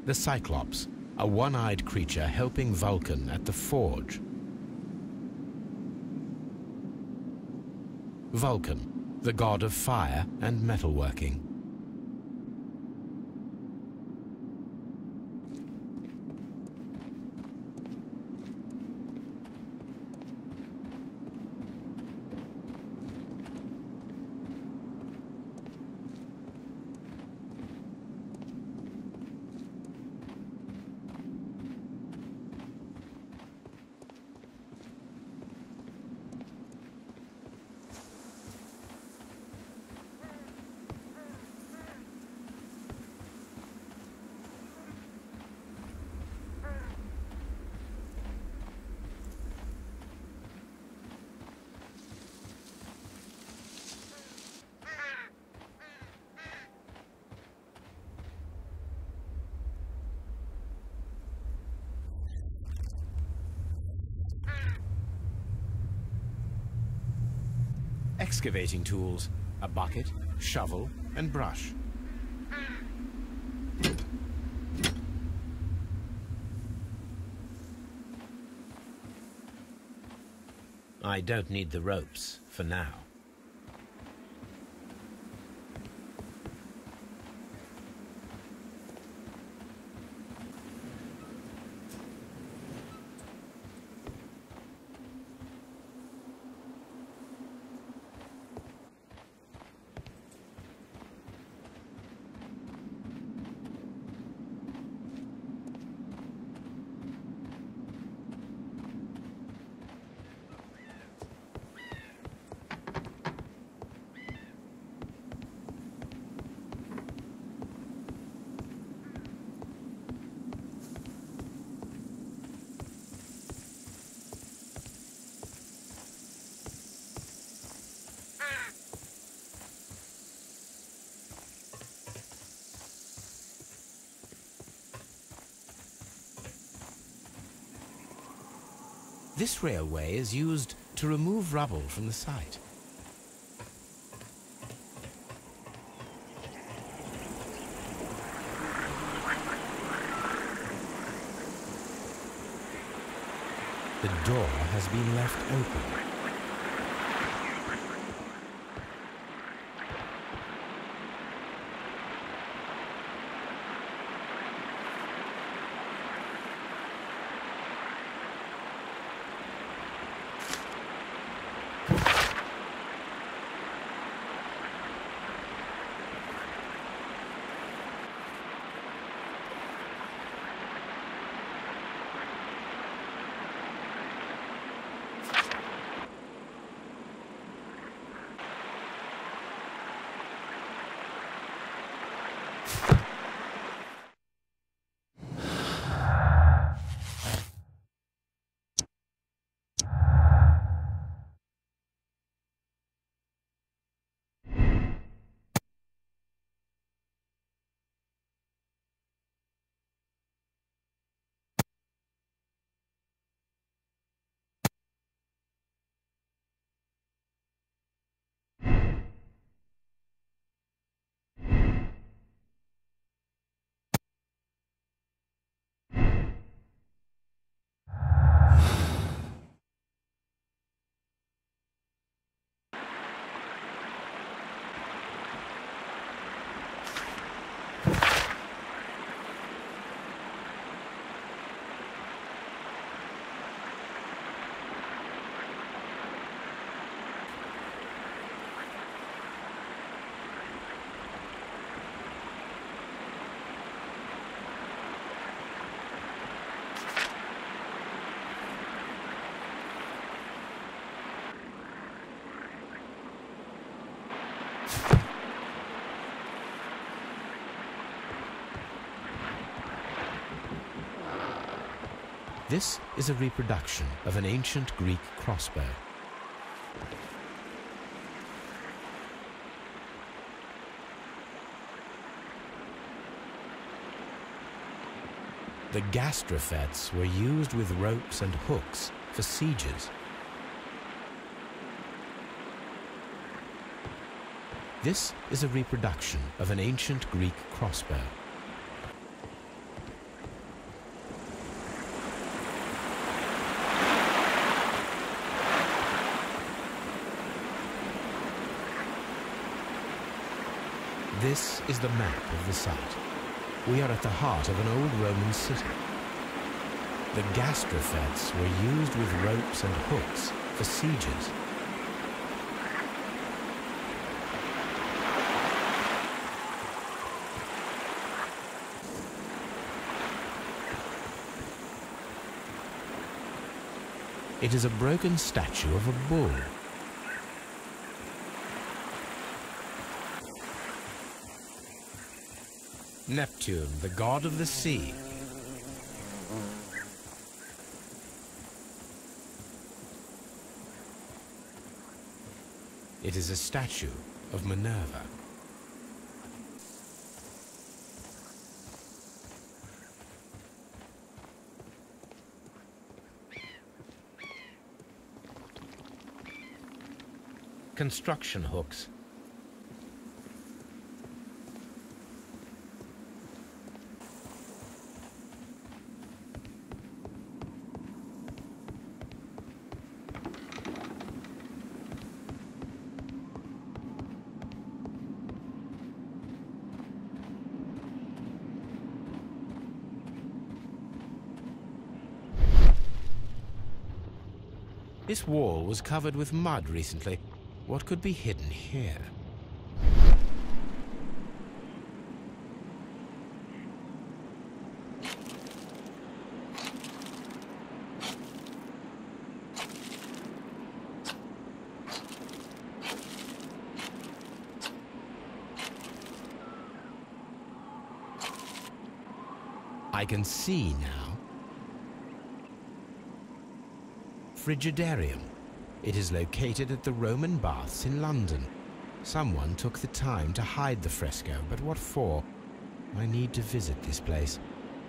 The Cyclops, a one-eyed creature helping Vulcan at the forge. Vulcan, the god of fire and metalworking. Excavating tools, a bucket, shovel, and brush. I don't need the ropes for now. This railway is used to remove rubble from the site. The door has been left open. This is a reproduction of an ancient Greek crossbow. The gastrofets were used with ropes and hooks for sieges. This is a reproduction of an ancient Greek crossbow. This is the map of the site. We are at the heart of an old Roman city. The gastrofetes were used with ropes and hooks for sieges. It is a broken statue of a bull. Neptune, the god of the sea. It is a statue of Minerva. Construction hooks. This wall was covered with mud recently. What could be hidden here? I can see now. Frigidarium. It is located at the Roman Baths in London. Someone took the time to hide the fresco, but what for? I need to visit this place.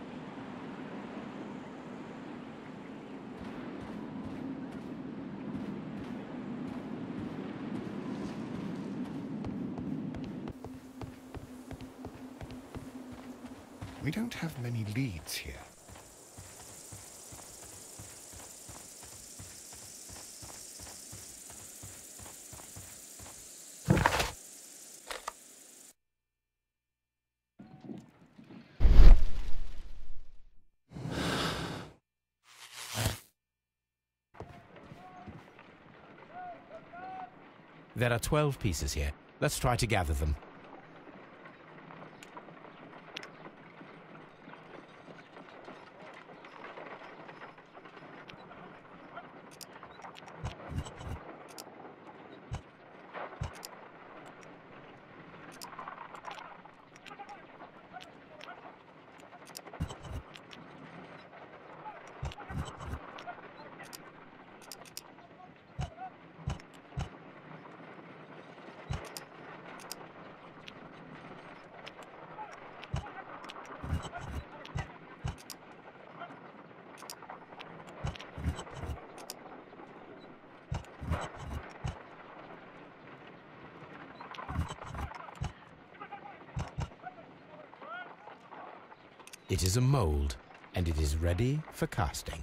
We don't have many leads here. There are 12 pieces here. Let's try to gather them. It is a mold, and it is ready for casting.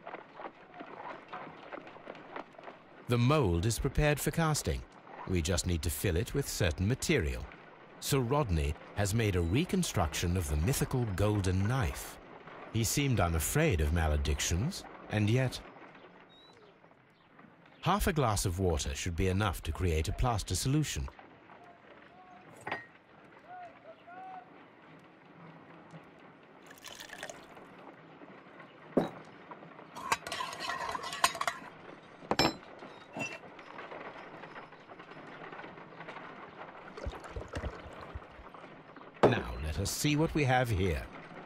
The mold is prepared for casting. We just need to fill it with certain material. Sir Rodney has made a reconstruction of the mythical golden knife. He seemed unafraid of maledictions, and yet... Half a glass of water should be enough to create a plaster solution. Now, let us see what we have here.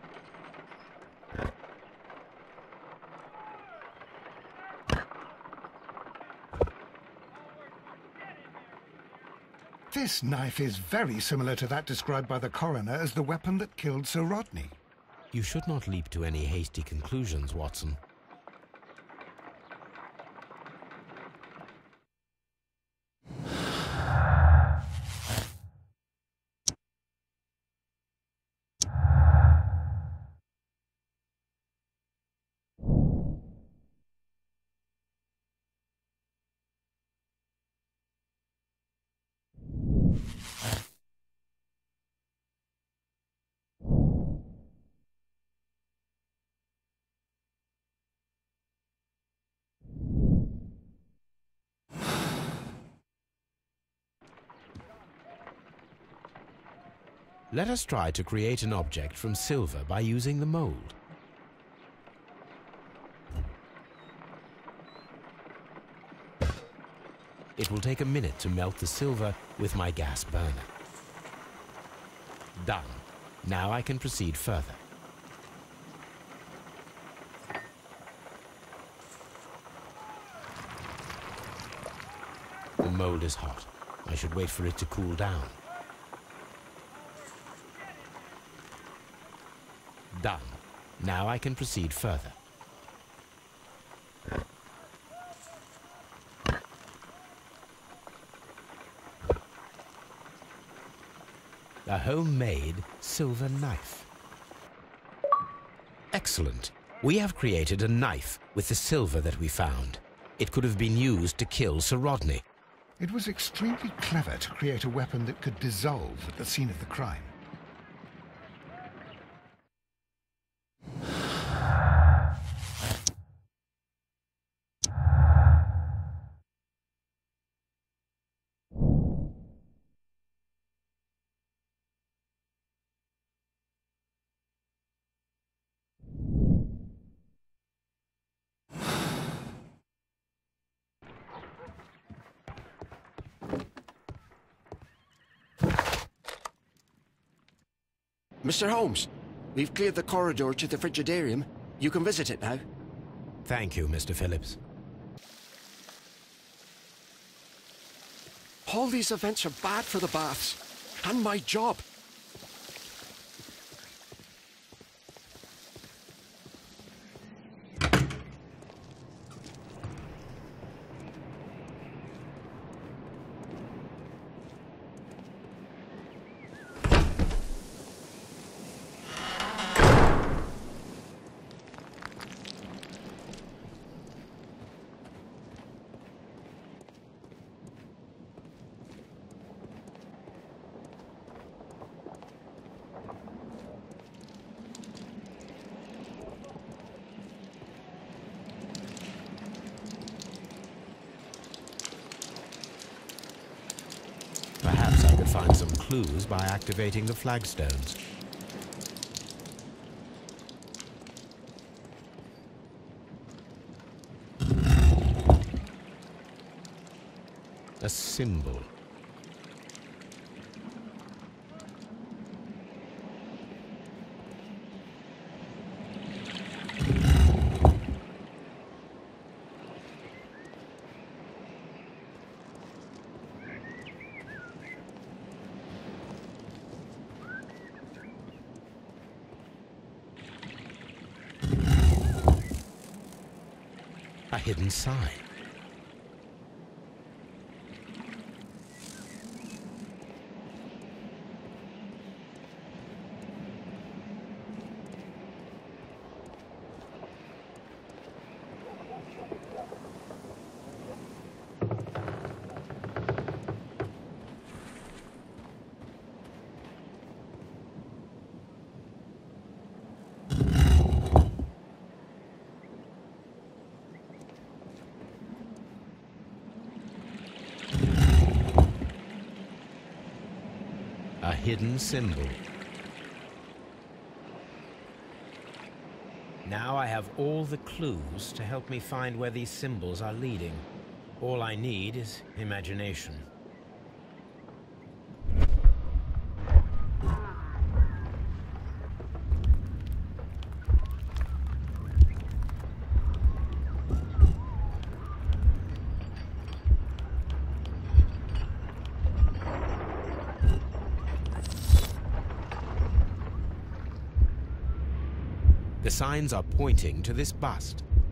This knife is very similar to that described by the coroner as the weapon that killed Sir Rodney. You should not leap to any hasty conclusions, Watson. Let us try to create an object from silver by using the mold. It will take a minute to melt the silver with my gas burner. Done. Now I can proceed further. The mold is hot. I should wait for it to cool down. Done. Now I can proceed further. A homemade silver knife. Excellent. We have created a knife with the silver that we found. It could have been used to kill Sir Rodney. It was extremely clever to create a weapon that could dissolve at the scene of the crime. Mr. Holmes, we've cleared the corridor to the frigidarium. You can visit it now. Thank you, Mr. Phillips. All these events are bad for the baths, and my job. Perhaps I could find some clues by activating the flagstones. A symbol. A hidden sign. A hidden symbol. Now I have all the clues to help me find where these symbols are leading. All I need is imagination. The signs are pointing to this bust.